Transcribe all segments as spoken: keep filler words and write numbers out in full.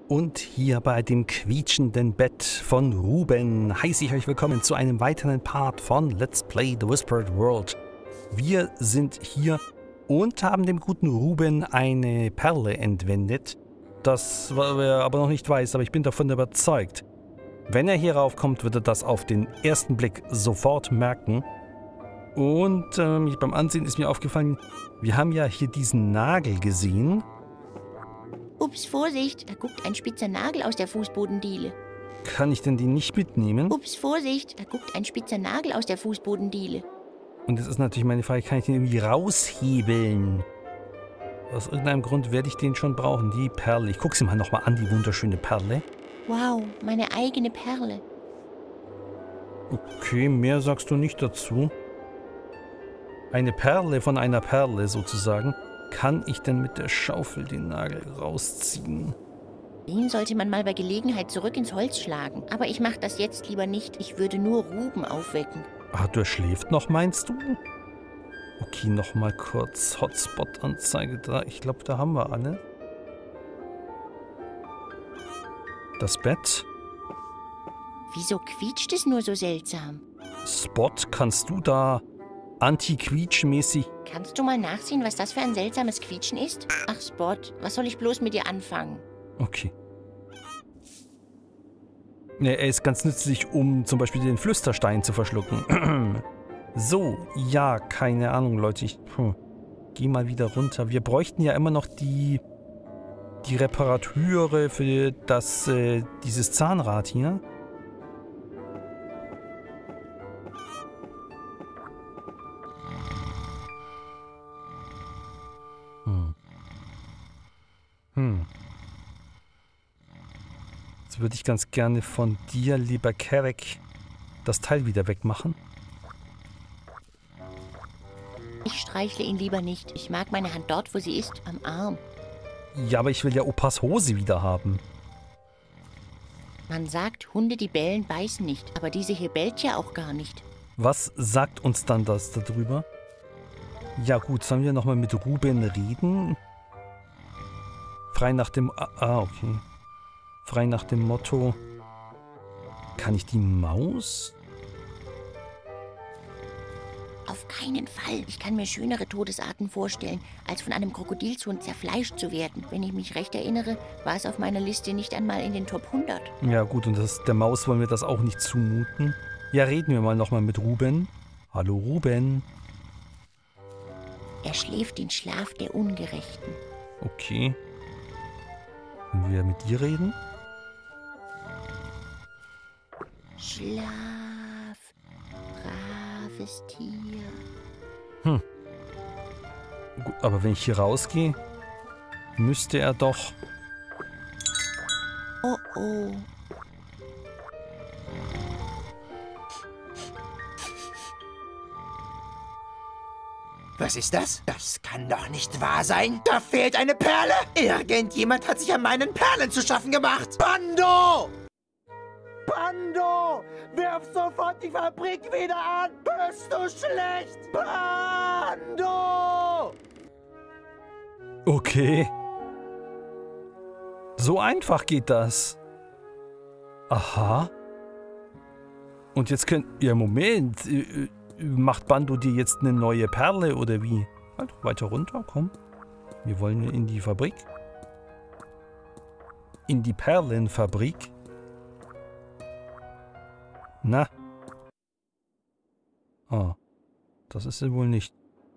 Und hier bei dem quietschenden Bett von Ruben heiße ich euch willkommen zu einem weiteren Part von Let's Play The Whispered World. Wir sind hier und haben dem guten Ruben eine Perle entwendet. Das, was er aber noch nicht weiß, aber ich bin davon überzeugt. Wenn er hier raufkommt, wird er das auf den ersten Blick sofort merken. Und ähm, beim Ansehen ist mir aufgefallen, wir haben ja hier diesen Nagel gesehen. Ups, Vorsicht, da guckt ein spitzer Nagel aus der Fußbodendiele. Kann ich denn die nicht mitnehmen? Ups, Vorsicht, da guckt ein spitzer Nagel aus der Fußbodendiele. Und jetzt ist natürlich meine Frage, kann ich den irgendwie raushebeln? Aus irgendeinem Grund werde ich den schon brauchen, die Perle. Ich gucke sie mal nochmal an, die wunderschöne Perle. Wow, meine eigene Perle. Okay, mehr sagst du nicht dazu. Eine Perle von einer Perle sozusagen. Kann ich denn mit der Schaufel den Nagel rausziehen? Den sollte man mal bei Gelegenheit zurück ins Holz schlagen. Aber ich mache das jetzt lieber nicht. Ich würde nur Ruben aufwecken. Ah, der schläft noch, meinst du? Okay, nochmal kurz Hotspot-Anzeige da. Ich glaube, da haben wir alle. Das Bett. Wieso quietscht es nur so seltsam? Spot, kannst du da anti-quietsch-mäßig... Kannst du mal nachsehen, was das für ein seltsames Quietschen ist? Ach, Spot, was soll ich bloß mit dir anfangen? Okay. Ja, er ist ganz nützlich, um zum Beispiel den Flüsterstein zu verschlucken. So, ja, keine Ahnung, Leute. Ich hm, geh mal wieder runter. Wir bräuchten ja immer noch die, die Reparateure für das, äh, dieses Zahnrad hier. Hm. Hm. Jetzt würde ich ganz gerne von dir, lieber Kerek, das Teil wieder wegmachen. Ich streichle ihn lieber nicht. Ich mag meine Hand dort, wo sie ist, am Arm. Ja, aber ich will ja Opas Hose wieder haben. Man sagt, Hunde, die bellen, beißen nicht. Aber diese hier bellt ja auch gar nicht. Was sagt uns dann das darüber? Ja gut, sollen wir nochmal mit Ruben reden? Frei nach dem... Ah, okay. Frei nach dem Motto... Kann ich die Maus... Auf keinen Fall. Ich kann mir schönere Todesarten vorstellen, als von einem Krokodilshund zerfleischt zu werden. Wenn ich mich recht erinnere, war es auf meiner Liste nicht einmal in den Top hundert. Ja gut, und das, der Maus wollen wir das auch nicht zumuten. Ja, reden wir mal nochmal mit Ruben. Hallo Ruben. Er schläft den Schlaf der Ungerechten. Okay. Können wir mit dir reden? Schlaf, braves Tier. Hm. Gut, aber wenn ich hier rausgehe, müsste er doch... Oh oh. Was ist das? Das kann doch nicht wahr sein. Da fehlt eine Perle. Irgendjemand hat sich an meinen Perlen zu schaffen gemacht. Bando! Bando! Wirf sofort die Fabrik wieder an! Bist du schlecht? Bando! Okay. So einfach geht das. Aha. Und jetzt könnt... Ja, Moment. Macht Bando dir jetzt eine neue Perle oder wie? Halt, weiter runter, komm. Wir wollen in die Fabrik. In die Perlenfabrik. Na. Ah. Das ist er wohl nicht.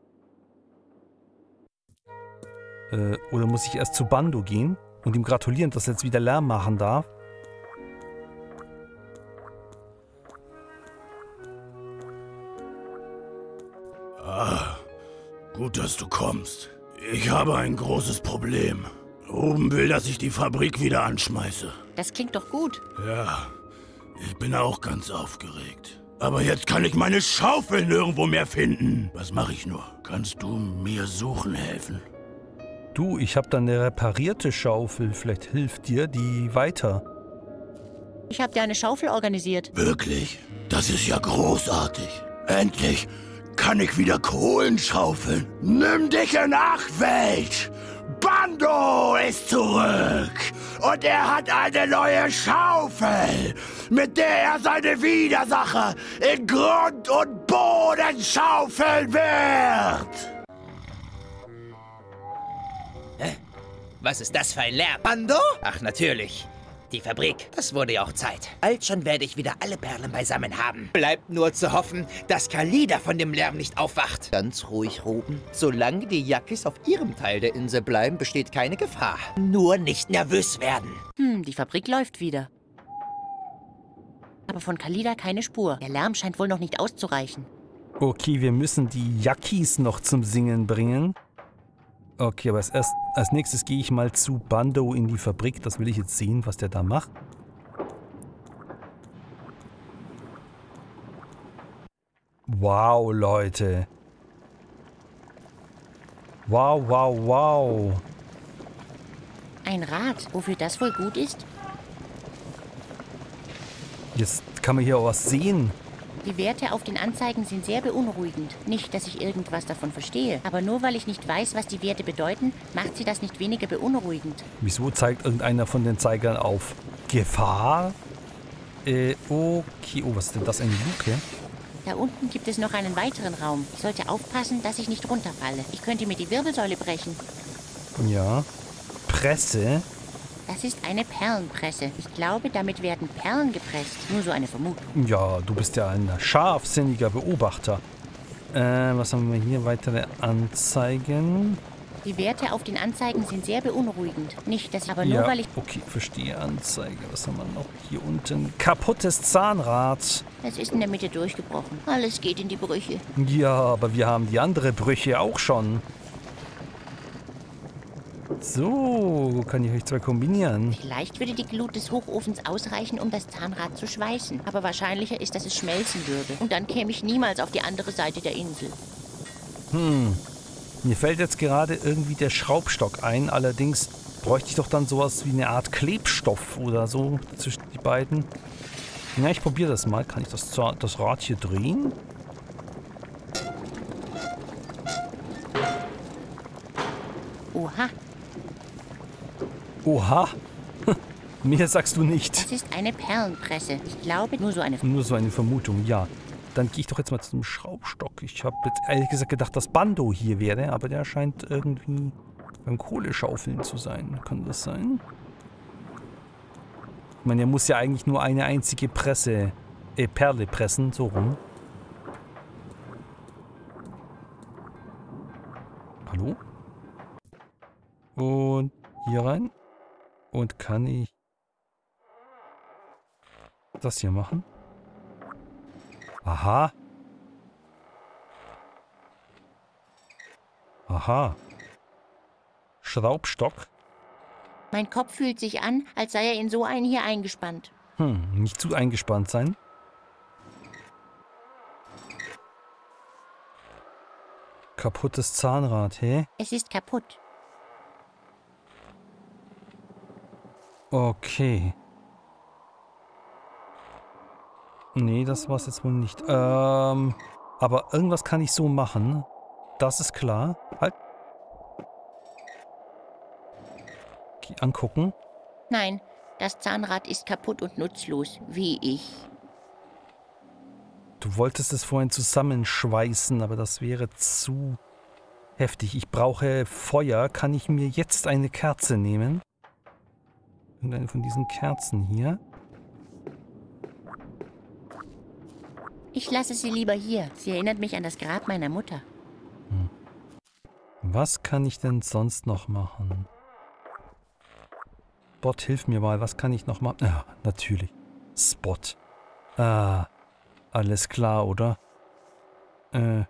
Äh, oder muss ich erst zu Bando gehen und ihm gratulieren, dass er jetzt wieder Lärm machen darf? Ah, gut, dass du kommst. Ich habe ein großes Problem. Ruben will, dass ich die Fabrik wieder anschmeiße. Das klingt doch gut. Ja, ich bin auch ganz aufgeregt. Aber jetzt kann ich meine Schaufel nirgendwo mehr finden. Was mache ich nur? Kannst du mir suchen helfen? Du, ich habe da eine reparierte Schaufel. Vielleicht hilft dir die weiter. Ich habe dir eine Schaufel organisiert. Wirklich? Das ist ja großartig. Endlich kann ich wieder Kohlen schaufeln. Nimm dich in Acht, Welt! Bando ist zurück! Und er hat eine neue Schaufel, mit der er seine Widersacher in Grund und Boden schaufeln wird. Was ist das für ein Lärm? Bando? Ach, natürlich. Die Fabrik. Das wurde ja auch Zeit. Bald schon werde ich wieder alle Perlen beisammen haben. Bleibt nur zu hoffen, dass Kalida von dem Lärm nicht aufwacht. Ganz ruhig, Ruben. Solange die Yakis auf ihrem Teil der Insel bleiben, besteht keine Gefahr. Nur nicht nervös werden. Hm, die Fabrik läuft wieder. Aber von Kalida keine Spur. Der Lärm scheint wohl noch nicht auszureichen. Okay, wir müssen die Yakis noch zum Singen bringen. Okay, aber als, erst, als nächstes gehe ich mal zu Bando in die Fabrik. Das will ich jetzt sehen, was der da macht. Wow, Leute. Wow, wow, wow. Ein Rad, wofür das wohl gut ist? Jetzt kann man hier auch was sehen. Die Werte auf den Anzeigen sind sehr beunruhigend. Nicht, dass ich irgendwas davon verstehe. Aber nur weil ich nicht weiß, was die Werte bedeuten, macht sie das nicht weniger beunruhigend. Wieso zeigt irgendeiner von den Zeigern auf Gefahr? Äh, okay. Oh, was ist denn das? Eine Luke? Da unten gibt es noch einen weiteren Raum. Ich sollte aufpassen, dass ich nicht runterfalle. Ich könnte mir die Wirbelsäule brechen. Ja. Presse. Das ist eine Perlenpresse. Ich glaube, damit werden Perlen gepresst. Nur so eine Vermutung. Ja, du bist ja ein scharfsinniger Beobachter. Äh, was haben wir hier? Weitere Anzeigen. Die Werte auf den Anzeigen sind sehr beunruhigend. Nicht, dass aber nur, Ja, weil ich... okay, verstehe. Anzeige. Was haben wir noch hier unten? Kaputtes Zahnrad. Es ist in der Mitte durchgebrochen. Alles geht in die Brüche. Ja, aber wir haben die andere Brüche auch schon. So, kann ich euch zwei kombinieren? Vielleicht würde die Glut des Hochofens ausreichen, um das Zahnrad zu schweißen. Aber wahrscheinlicher ist, dass es schmelzen würde. Und dann käme ich niemals auf die andere Seite der Insel. Hm. Mir fällt jetzt gerade irgendwie der Schraubstock ein. Allerdings bräuchte ich doch dann sowas wie eine Art Klebstoff oder so zwischen die beiden. Na, ich probiere das mal. Kann ich das, das Rad hier drehen? Oha, Oha. Mehr sagst du nicht. das ist eine Perlenpresse. Ich glaube, nur so eine... Nur so eine Vermutung, ja. Dann gehe ich doch jetzt mal zum Schraubstock. Ich habe jetzt ehrlich gesagt gedacht, dass Bando hier wäre, aber der scheint irgendwie beim Kohleschaufeln zu sein. Kann das sein? Ich meine, er muss ja eigentlich nur eine einzige Presse, äh, Perle pressen, so rum. Hallo? Und hier rein. Und kann ich das hier machen? Aha. Aha. Schraubstock. Mein Kopf fühlt sich an, als sei er in so einen hier eingespannt. Hm, nicht zu eingespannt sein. Kaputtes Zahnrad, hä? Es ist kaputt. Okay. Nee, das war's jetzt wohl nicht. Ähm, aber irgendwas kann ich so machen. Das ist klar. Halt. Okay, angucken. Nein, das Zahnrad ist kaputt und nutzlos, wie ich. Du wolltest es vorhin zusammenschweißen, aber das wäre zu heftig. Ich brauche Feuer. Kann ich mir jetzt eine Kerze nehmen? Irgendeine von diesen Kerzen hier. Ich lasse sie lieber hier. Sie erinnert mich an das Grab meiner Mutter. Hm. Was kann ich denn sonst noch machen? Spot, hilf mir mal. Was kann ich noch machen? Ja, natürlich. Spot. Ah, alles klar, oder? Äh.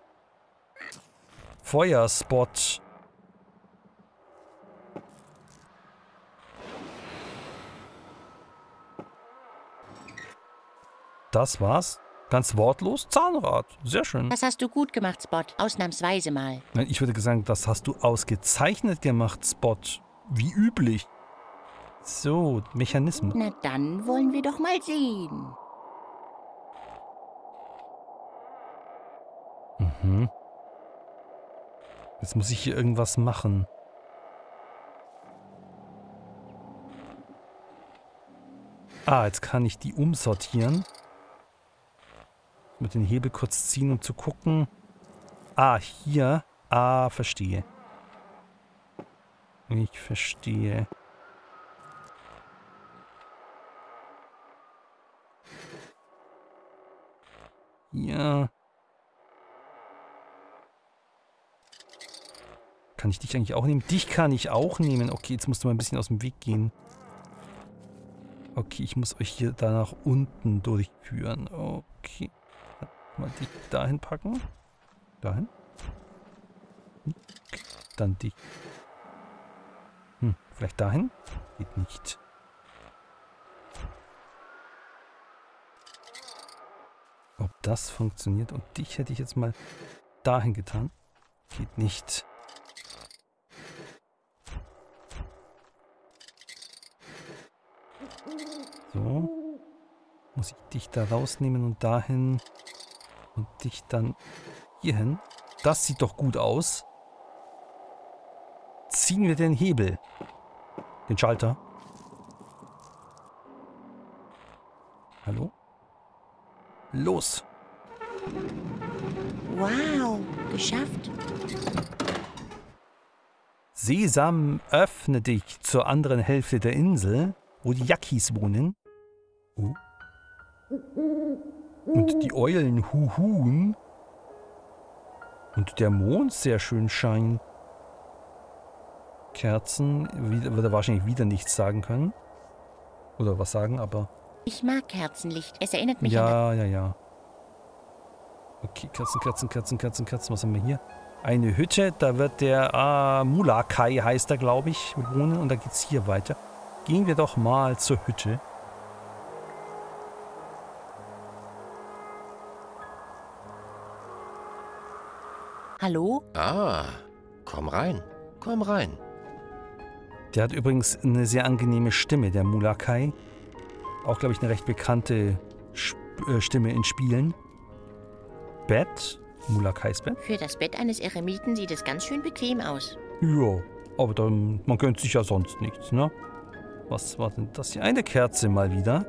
Feuerspot. Das war's. Ganz wortlos. Zahnrad. Sehr schön. Das hast du gut gemacht, Spot. Ausnahmsweise mal. Nein, ich würde sagen, das hast du ausgezeichnet gemacht, Spot. Wie üblich. So, Mechanismen. Na dann wollen wir doch mal sehen. Mhm. Jetzt muss ich hier irgendwas machen. Ah, jetzt kann ich die umsortieren. Mit den Hebel kurz ziehen, um zu gucken. Ah, hier. Ah, verstehe. Ich verstehe. Ja. Kann ich dich eigentlich auch nehmen? Dich kann ich auch nehmen. Okay, jetzt musst du mal ein bisschen aus dem Weg gehen. Okay, ich muss euch hier da nach unten durchführen. Okay. Mal dich dahin packen. Dahin. Okay. Dann dich. Hm, vielleicht dahin? Geht nicht. Ob das funktioniert? Und dich hätte ich jetzt mal dahin getan. Geht nicht. So. Muss ich dich da rausnehmen und dahin. Und dich dann hierhin. Das sieht doch gut aus. Ziehen wir den Hebel. Den Schalter. Hallo? Los. Wow, geschafft. Sesam, öffne dich zur anderen Hälfte der Insel, wo die Yakis wohnen. Oh. Und die Eulen huhun. Und der Mond sehr schön scheint. Kerzen, wird er wahrscheinlich wieder nichts sagen können. Oder was sagen, aber... Ich mag Kerzenlicht. Es erinnert mich Ja, an... ja, ja. Okay, Kerzen, Kerzen, Kerzen, Kerzen, Kerzen. Was haben wir hier? Eine Hütte, da wird der ah, Mulakai, heißt er, glaube ich, wohnen. Und da geht es hier weiter. Gehen wir doch mal zur Hütte. Hallo? Ah, komm rein, komm rein. Der hat übrigens eine sehr angenehme Stimme, der Mulakai. Auch, glaube ich, eine recht bekannte Sp äh, Stimme in Spielen. Bett. Mulakais Bett. Für das Bett eines Eremiten sieht es ganz schön bequem aus. Ja, aber dann, man gönnt sich ja sonst nichts, ne? Was war denn das hier? Eine Kerze mal wieder.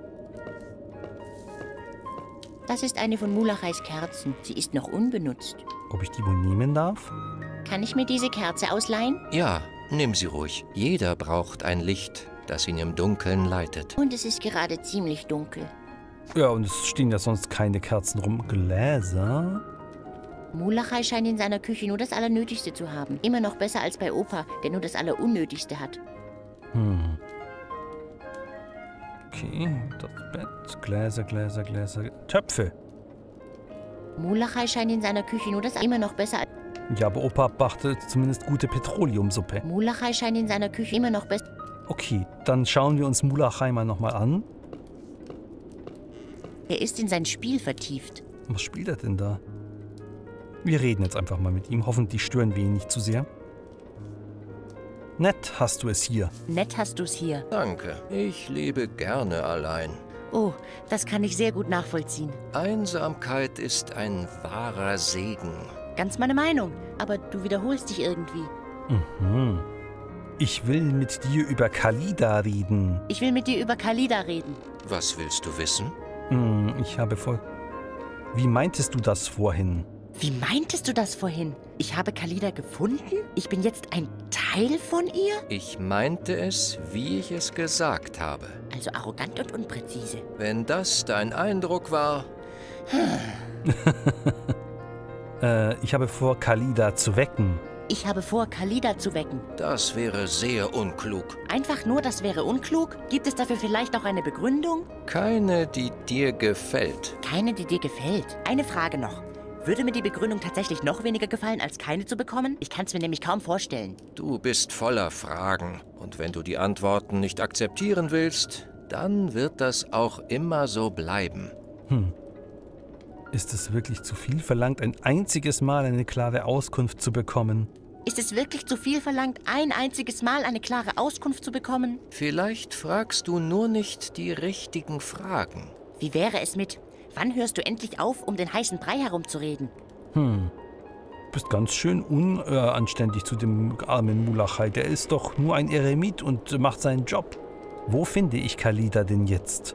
Das ist eine von Mulachais Kerzen. Sie ist noch unbenutzt. Ob ich die wohl nehmen darf? Kann ich mir diese Kerze ausleihen? Ja, nimm sie ruhig. Jeder braucht ein Licht, das ihn im Dunkeln leitet. Und es ist gerade ziemlich dunkel. Ja, und es stehen ja sonst keine Kerzen rum. Gläser. Mulachai scheint in seiner Küche nur das Allernötigste zu haben. Immer noch besser als bei Opa, der nur das Allerunnötigste hat. Hm. Okay, das Bett. Gläser, Gläser, Gläser. Töpfe. Mulachai scheint in seiner Küche nur das immer noch besser als... Ja, aber Opa brachte zumindest gute Petroleumsuppe. Mulachai scheint in seiner Küche immer noch besser... Okay, dann schauen wir uns Mulachai mal nochmal an. Er ist in sein Spiel vertieft. Was spielt er denn da? Wir reden jetzt einfach mal mit ihm. Hoffentlich stören wir ihn nicht zu sehr. Nett hast du es hier. Nett hast du's hier. Danke, ich lebe gerne allein. Oh, das kann ich sehr gut nachvollziehen. Einsamkeit ist ein wahrer Segen. Ganz meine Meinung. Aber du wiederholst dich irgendwie. Mhm. Ich will mit dir über Khalida reden. Ich will mit dir über Khalida reden. Was willst du wissen? Hm, ich habe voll... Wie meintest du das vorhin? Wie meintest du das vorhin? Ich habe Khalida gefunden? Ich bin jetzt ein Teil von ihr? Ich meinte es, wie ich es gesagt habe. Also arrogant und unpräzise. Wenn das dein Eindruck war... äh, ich habe vor, Khalida zu wecken. Ich habe vor, Khalida zu wecken. Das wäre sehr unklug. Einfach nur, das wäre unklug? Gibt es dafür vielleicht auch eine Begründung? Keine, die dir gefällt. Keine, die dir gefällt. Eine Frage noch. Würde mir die Begründung tatsächlich noch weniger gefallen, als keine zu bekommen? Ich kann es mir nämlich kaum vorstellen. Du bist voller Fragen. Und wenn du die Antworten nicht akzeptieren willst, dann wird das auch immer so bleiben. Hm. Ist es wirklich zu viel verlangt, ein einziges Mal eine klare Auskunft zu bekommen? Ist es wirklich zu viel verlangt, ein einziges Mal eine klare Auskunft zu bekommen? Vielleicht fragst du nur nicht die richtigen Fragen. Wie wäre es mit... Wann hörst du endlich auf, um den heißen Brei herumzureden? Hm. Du bist ganz schön unanständig zu dem armen Mulachai. Der ist doch nur ein Eremit und macht seinen Job. Wo finde ich Khalida denn jetzt?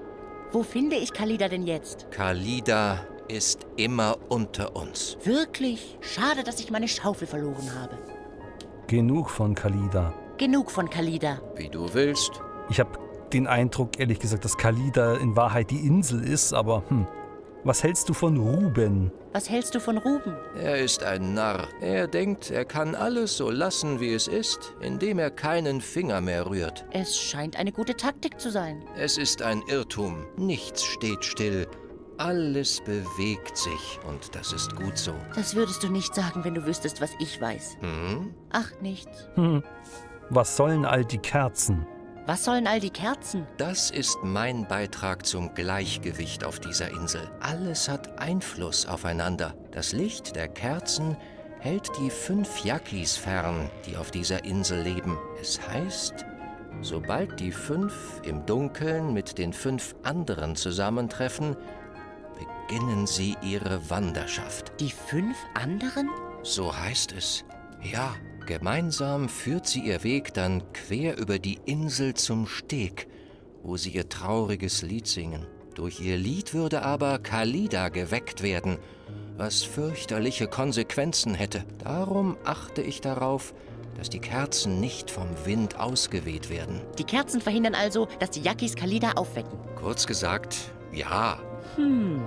Wo finde ich Khalida denn jetzt? Khalida ist immer unter uns. Wirklich? Schade, dass ich meine Schaufel verloren habe. Genug von Khalida. Genug von Khalida. Wie du willst. Ich habe den Eindruck, ehrlich gesagt, dass Khalida in Wahrheit die Insel ist, aber hm. Was hältst du von Ruben? Was hältst du von Ruben? Er ist ein Narr. Er denkt, er kann alles so lassen, wie es ist, indem er keinen Finger mehr rührt. Es scheint eine gute Taktik zu sein. Es ist ein Irrtum. Nichts steht still. Alles bewegt sich und das ist gut so. Das würdest du nicht sagen, wenn du wüsstest, was ich weiß. Hm? Ach, nichts. Hm. Was sollen all die Kerzen? Was sollen all die Kerzen? Das ist mein Beitrag zum Gleichgewicht auf dieser Insel. Alles hat Einfluss aufeinander. Das Licht der Kerzen hält die fünf Yakis fern, die auf dieser Insel leben. Es heißt, sobald die fünf im Dunkeln mit den fünf anderen zusammentreffen, beginnen sie ihre Wanderschaft. Die fünf anderen? So heißt es. Ja. Gemeinsam führt sie ihr Weg dann quer über die Insel zum Steg, wo sie ihr trauriges Lied singen. Durch ihr Lied würde aber Khalida geweckt werden, was fürchterliche Konsequenzen hätte. Darum achte ich darauf, dass die Kerzen nicht vom Wind ausgeweht werden. Die Kerzen verhindern also, dass die Yakis Khalida aufwecken. Kurz gesagt, ja. Hm.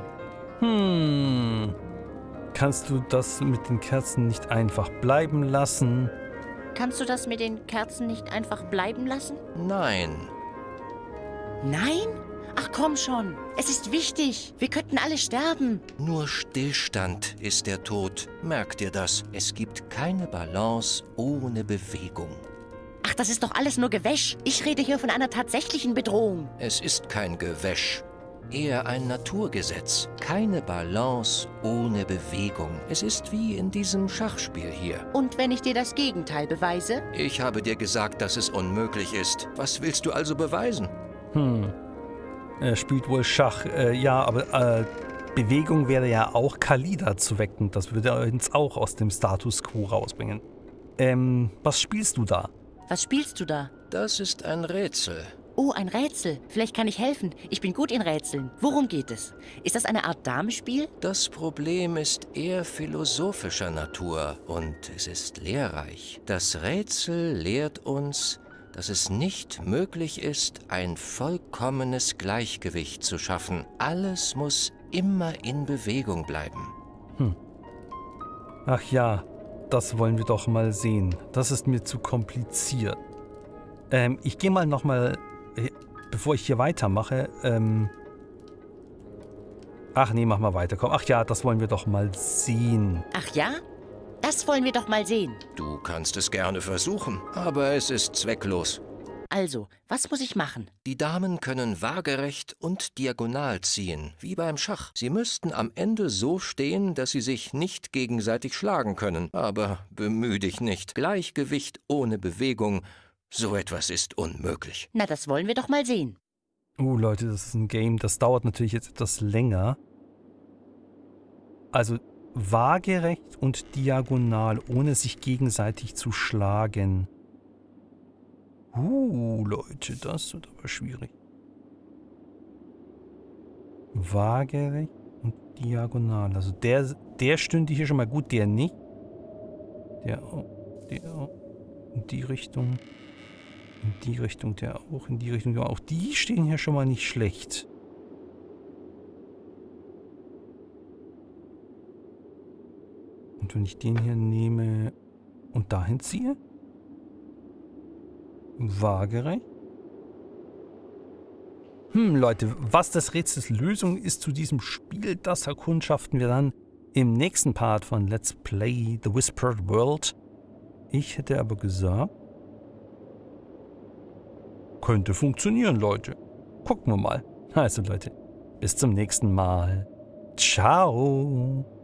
Hm. Kannst du das mit den Kerzen nicht einfach bleiben lassen? Kannst du das mit den Kerzen nicht einfach bleiben lassen? Nein. Nein? Ach komm schon, es ist wichtig. Wir könnten alle sterben. Nur Stillstand ist der Tod. Merk dir das. Es gibt keine Balance ohne Bewegung. Ach, das ist doch alles nur Gewäsch. Ich rede hier von einer tatsächlichen Bedrohung. Es ist kein Gewäsch. Eher ein Naturgesetz. Keine Balance ohne Bewegung. Es ist wie in diesem Schachspiel hier. Und wenn ich dir das Gegenteil beweise? Ich habe dir gesagt, dass es unmöglich ist. Was willst du also beweisen? Hm. Er spielt wohl Schach. Äh, ja, aber äh, Bewegung wäre ja auch Khalida zu wecken. Das würde uns auch aus dem Status Quo rausbringen. Ähm, was spielst du da? Was spielst du da? Das ist ein Rätsel. Oh, ein Rätsel. Vielleicht kann ich helfen. Ich bin gut in Rätseln. Worum geht es? Ist das eine Art Damespiel? Das Problem ist eher philosophischer Natur und es ist lehrreich. Das Rätsel lehrt uns, dass es nicht möglich ist, ein vollkommenes Gleichgewicht zu schaffen. Alles muss immer in Bewegung bleiben. Hm. Ach ja, das wollen wir doch mal sehen. Das ist mir zu kompliziert. Ähm, ich gehe mal noch mal... Bevor ich hier weitermache, ähm... Ach nee, mach mal weiter. Komm. Ach ja, das wollen wir doch mal sehen. Ach ja? Das wollen wir doch mal sehen. Du kannst es gerne versuchen, aber es ist zwecklos. Also, was muss ich machen? Die Damen können waagerecht und diagonal ziehen, wie beim Schach. Sie müssten am Ende so stehen, dass sie sich nicht gegenseitig schlagen können. Aber bemühe dich nicht. Gleichgewicht ohne Bewegung... So etwas ist unmöglich. Na, das wollen wir doch mal sehen. Uh, Leute, das ist ein Game, das dauert natürlich jetzt etwas länger. Also waagerecht und diagonal, ohne sich gegenseitig zu schlagen. Uh, Leute, das wird aber schwierig. Waagerecht und diagonal. Also der, der stünde hier schon mal gut, der nicht. Der auch, der auch. In die Richtung. In die Richtung, der auch, in die Richtung, der auch. Die stehen hier schon mal nicht schlecht. Und wenn ich den hier nehme und dahin ziehe? Waagerecht? Hm, Leute, was das Rätsels Lösung ist zu diesem Spiel, das erkundschaften wir dann im nächsten Part von Let's Play The Whispered World. Ich hätte aber gesagt, könnte funktionieren, Leute. Gucken wir mal. Also, Leute, bis zum nächsten Mal. Ciao.